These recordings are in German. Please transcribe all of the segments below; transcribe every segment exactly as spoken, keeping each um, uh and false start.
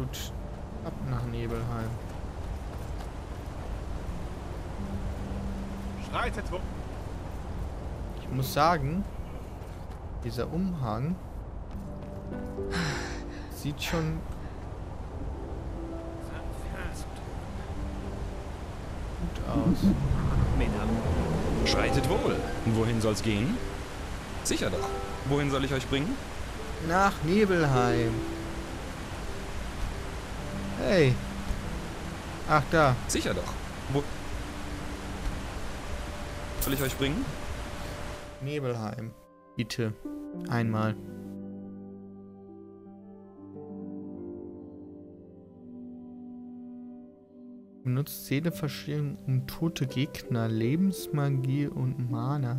Gut, ab nach Nebelheim. Schreitet hoch. Ich muss sagen, dieser Umhang sieht schon gut aus. Männer. Schreitet wohl. Wohin soll's gehen? Sicher doch. Wohin soll ich euch bringen? Nach Nebelheim. Hey. Ach, da. Sicher doch. Wo soll ich euch bringen? Nebelheim. Bitte. Einmal. Benutzt Seeleverstärkung um tote Gegner, Lebensmagie und Mana.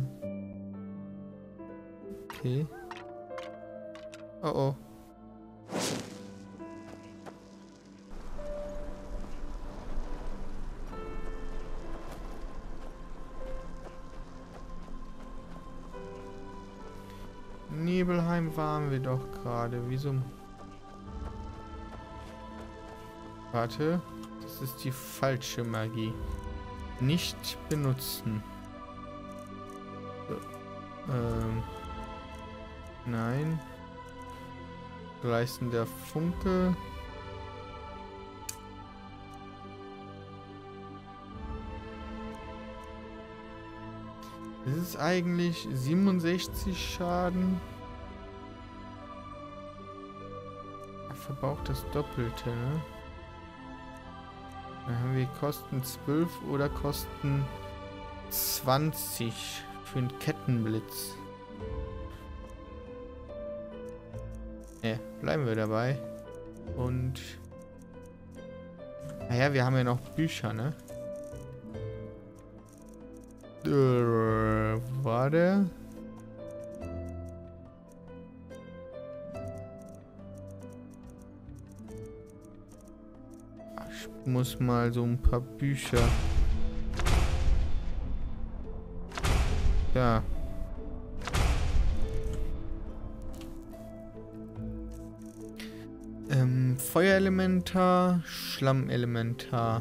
Okay. Oh oh. Nebelheim waren wir doch gerade. Wieso? Warte. Das ist die falsche Magie. Nicht benutzen. So. Ähm. Nein. Gleißender Funke. Das ist eigentlich siebenundsechzig Schaden. Er verbraucht das Doppelte, ne? Dann haben wir Kosten zwölf oder Kosten zwanzig für einen Kettenblitz. Ne, bleiben wir dabei. Und naja, wir haben ja noch Bücher, ne? Äh, warte. Ich muss mal so ein paar Bücher. Ja. Ähm, Feuerelementar, Schlammelementar.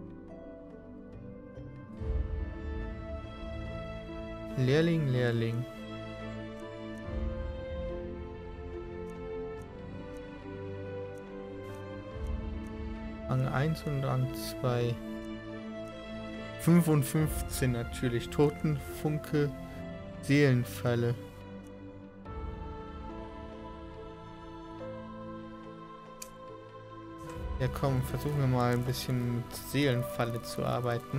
Lehrling, Lehrling. Rang eins und Rang zwei. fünf und fünfzehn natürlich. Totenfunke, Seelenfalle. Ja komm, versuchen wir mal ein bisschen mit Seelenfalle zu arbeiten.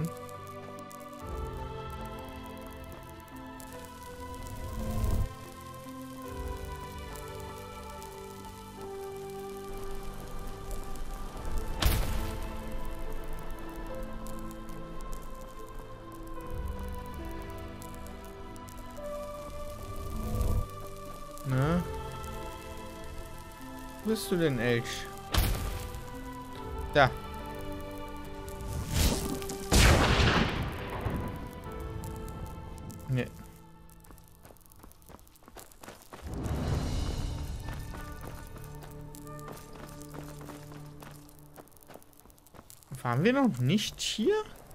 Na? Wo bist du denn, Elch? Da. Ne. Waren wir noch nicht hier?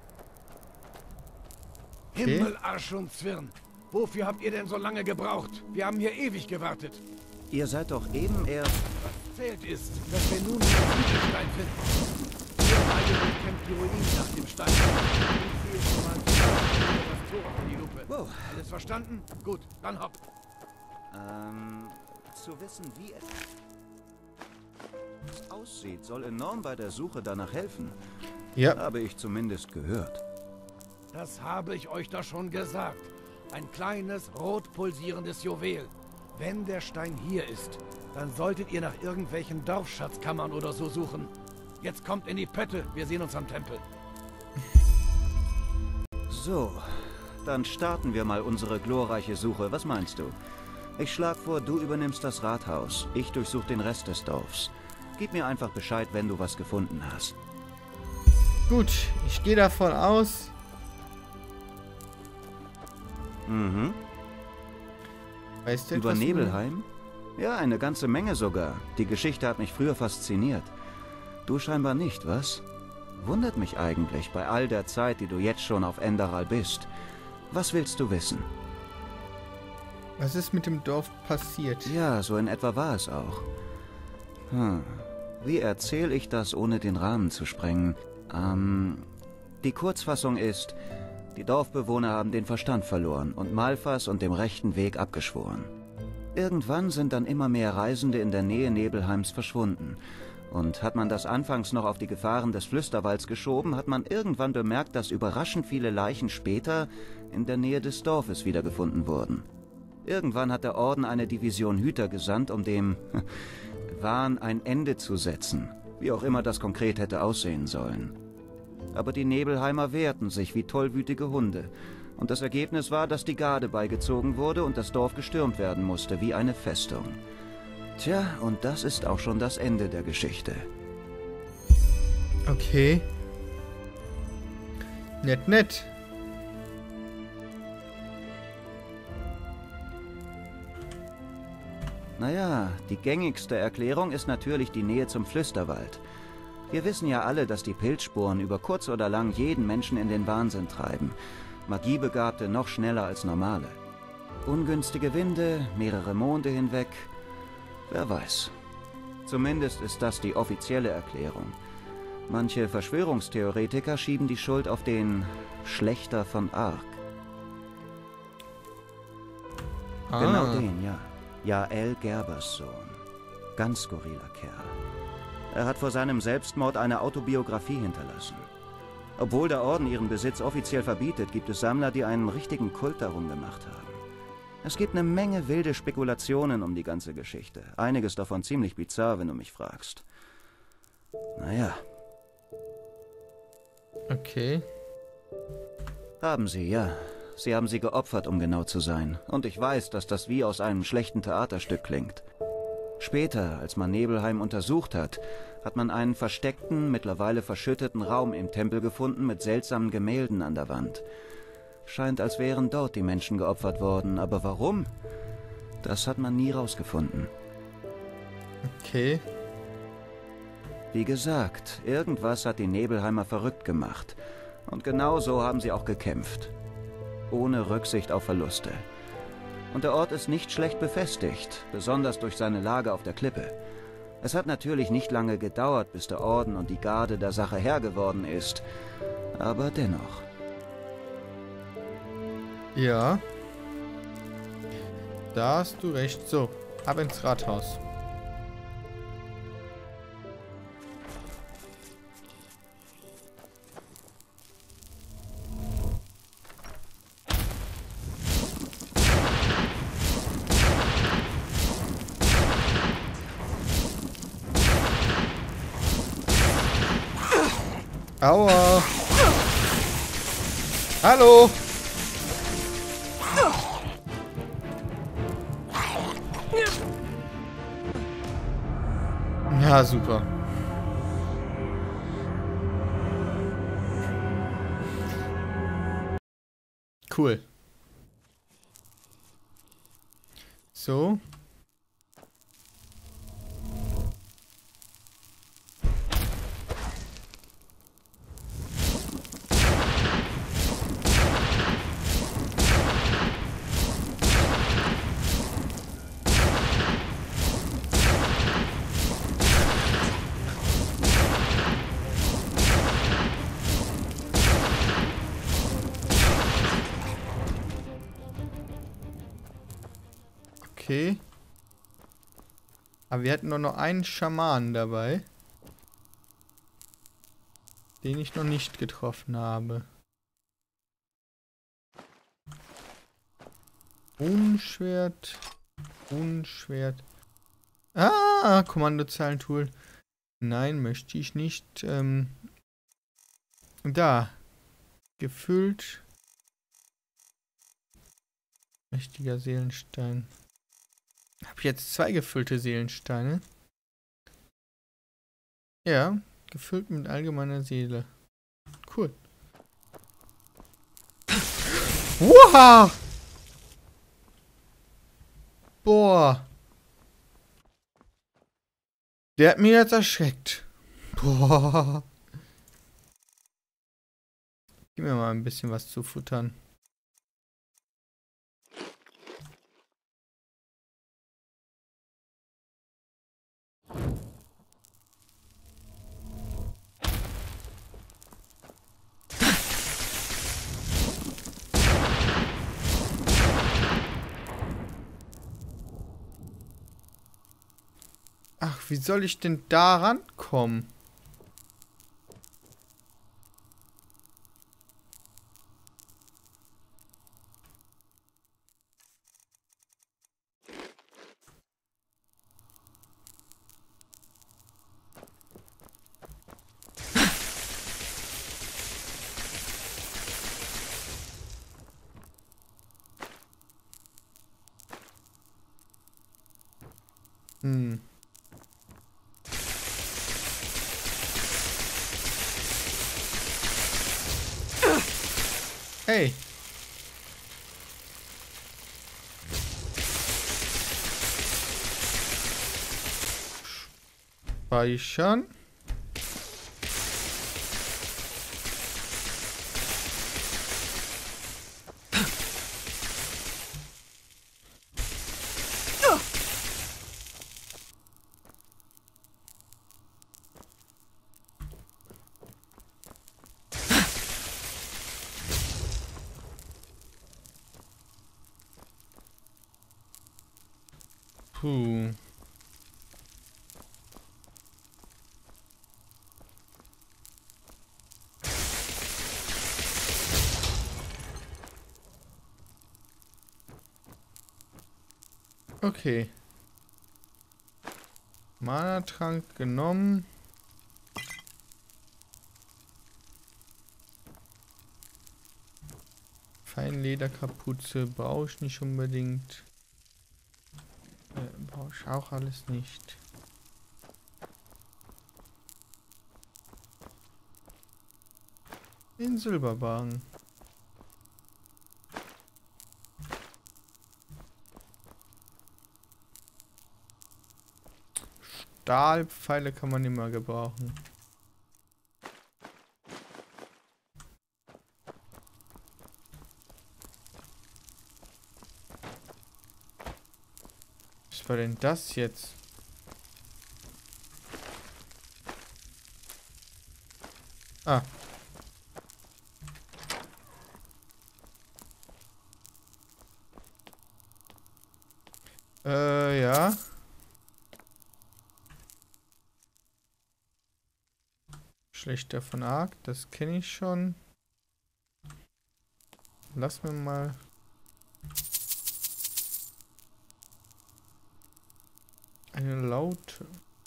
Okay. Himmel, Arsch und Zwirn. Wofür habt ihr denn so lange gebraucht? Wir haben hier ewig gewartet. Ihr seid doch eben erst... Was zählt ist, dass wir nun den Stein finden. Ihr beide bekämpft die Ruinen nach dem Stein. Ich sehe schon mal das Tor auf die Lupe. Wow. Alles verstanden? Gut, dann hopp. Ähm, zu wissen, wie es aussieht, soll enorm bei der Suche danach helfen. Ja. Habe ich zumindest gehört. Das habe ich euch doch schon gesagt. Ein kleines, rot pulsierendes Juwel. Wenn der Stein hier ist, dann solltet ihr nach irgendwelchen Dorfschatzkammern oder so suchen. Jetzt kommt in die Pötte, wir sehen uns am Tempel. So, dann starten wir mal unsere glorreiche Suche. Was meinst du? Ich schlage vor, du übernimmst das Rathaus. Ich durchsuche den Rest des Dorfs. Gib mir einfach Bescheid, wenn du was gefunden hast. Gut, ich gehe davon aus. Mhm. Weißt du Über etwas Nebelheim? Ja, eine ganze Menge sogar. Die Geschichte hat mich früher fasziniert. Du scheinbar nicht, was? Wundert mich eigentlich, bei all der Zeit, die du jetzt schon auf Enderal bist. Was willst du wissen? Was ist mit dem Dorf passiert? Ja, so in etwa war es auch. Hm. Wie erzähle ich das, ohne den Rahmen zu sprengen? Ähm, die Kurzfassung ist, die Dorfbewohner haben den Verstand verloren und Malphas und dem rechten Weg abgeschworen. Irgendwann sind dann immer mehr Reisende in der Nähe Nebelheims verschwunden. Und hat man das anfangs noch auf die Gefahren des Flüsterwalds geschoben, hat man irgendwann bemerkt, dass überraschend viele Leichen später in der Nähe des Dorfes wiedergefunden wurden. Irgendwann hat der Orden eine Division Hüter gesandt, um dem Wahn ein Ende zu setzen, wie auch immer das konkret hätte aussehen sollen. Aber die Nebelheimer wehrten sich wie tollwütige Hunde, und das Ergebnis war, dass die Garde beigezogen wurde und das Dorf gestürmt werden musste, wie eine Festung. Tja, und das ist auch schon das Ende der Geschichte. Okay. Nett, nett. Naja, die gängigste Erklärung ist natürlich die Nähe zum Flüsterwald. Wir wissen ja alle, dass die Pilzsporen über kurz oder lang jeden Menschen in den Wahnsinn treiben. Magiebegabte noch schneller als normale. Ungünstige Winde, mehrere Monde hinweg. Wer weiß. Zumindest ist das die offizielle Erklärung. Manche Verschwörungstheoretiker schieben die Schuld auf den Schlächter von Ark. Ah. Genau den, ja. Jael Gerbers Sohn. Ganz skurriler Kerl. Er hat vor seinem Selbstmord eine Autobiografie hinterlassen. Obwohl der Orden ihren Besitz offiziell verbietet, gibt es Sammler, die einen richtigen Kult darum gemacht haben. Es gibt eine Menge wilde Spekulationen um die ganze Geschichte. Einiges davon ziemlich bizarr, wenn du mich fragst. Naja. Okay. Haben sie, ja. Sie haben sie geopfert, um genau zu sein. Und ich weiß, dass das wie aus einem schlechten Theaterstück klingt. Später, als man Nebelheim untersucht hat, hat man einen versteckten, mittlerweile verschütteten Raum im Tempel gefunden mit seltsamen Gemälden an der Wand. Scheint, als wären dort die Menschen geopfert worden. Aber warum? Das hat man nie rausgefunden. Okay. Wie gesagt, irgendwas hat die Nebelheimer verrückt gemacht. Und genau so haben sie auch gekämpft. Ohne Rücksicht auf Verluste. Und der Ort ist nicht schlecht befestigt, besonders durch seine Lage auf der Klippe. Es hat natürlich nicht lange gedauert, bis der Orden und die Garde der Sache Herr geworden ist. Aber dennoch. Ja. Da hast du recht. So, ab ins Rathaus. Aua! Hallo! Ja, super. Cool. So. Okay. Aber wir hatten nur noch einen Schamanen dabei, den ich noch nicht getroffen habe. Unschwert. Unschwert. Ah, Kommandozeilentool. Nein, möchte ich nicht. Ähm, da. Gefüllt. Mächtiger Seelenstein. Habe ich jetzt zwei gefüllte Seelensteine? Ja, gefüllt mit allgemeiner Seele. Cool. Wow! Boah. Der hat mich jetzt erschreckt. Boah. Gib mir mal ein bisschen was zu futtern. Ach, wie soll ich denn da rankommen? Hm. Hey. Speichern. Puh. Okay. Mana-Trank genommen. Feinlederkapuze brauche ich nicht unbedingt. Äh, brauche ich auch alles nicht. Den Silberbarren. Stahlpfeile kann man immer gebrauchen. Was war denn das jetzt? Ah. Äh, ja. Schlechter von Arc, das kenne ich schon. Lass mir mal. Eine Laute.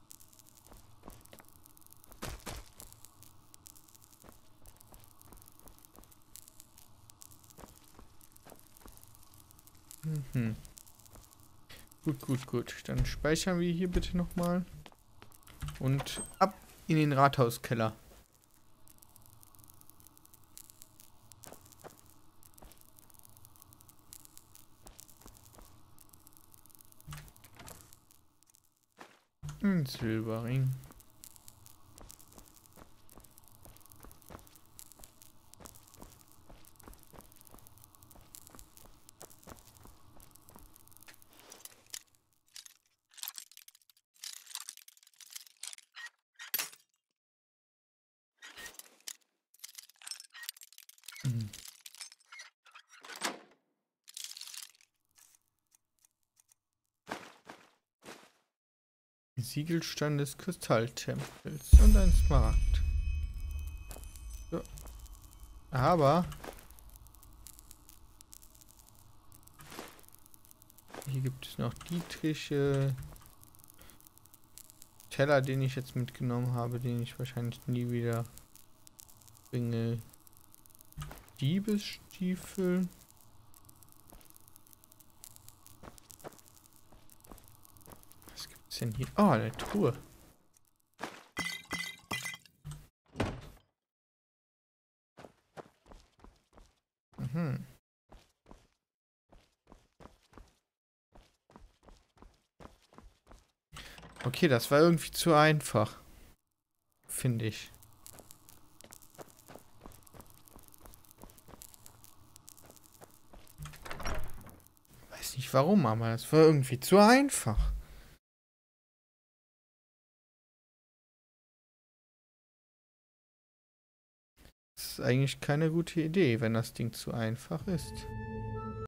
Mhm. Gut, gut, gut. Dann speichern wir hier bitte nochmal. Und ab in den Rathauskeller. Ein Silberring. Hm. Siegelstein des Kristalltempels und ein Smaragd. So. Aber hier gibt es noch Dietriche. Teller, den ich jetzt mitgenommen habe, den ich wahrscheinlich nie wieder bringe. Diebesstiefel. Was gibt's denn hier? Oh, eine Truhe. Mhm. Okay, das war irgendwie zu einfach. finde ich. Weiß nicht warum, aber das war irgendwie zu einfach. Das ist eigentlich keine gute Idee, wenn das Ding zu einfach ist.